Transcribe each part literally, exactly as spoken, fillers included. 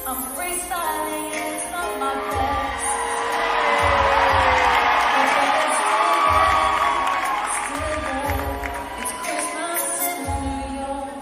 I'm freestyling, it's not my best. Still there, it's Christmas in New York.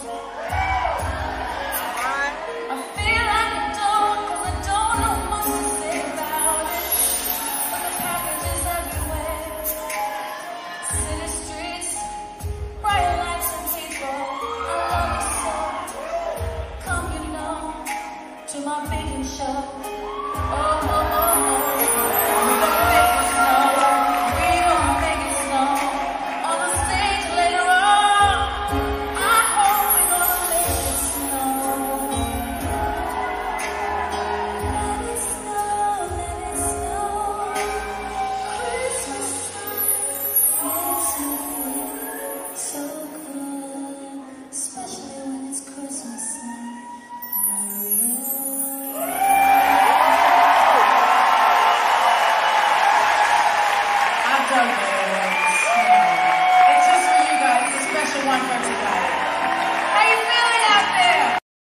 I feel like a dog, cause I don't know what to say about it. But the packages everywhere. City streets, bright lights and people. I love you so. Come, you know, to my baking show. Oh, oh, oh, oh. We gon' make it snow. We gon' make it snow. On the stage later on. I hope we gon' make it snow. Let it snow, let it snow. Christmas time makes me feel so good, especially when it's Christmas night. I've done this. It's just for you guys. It's a special one for today.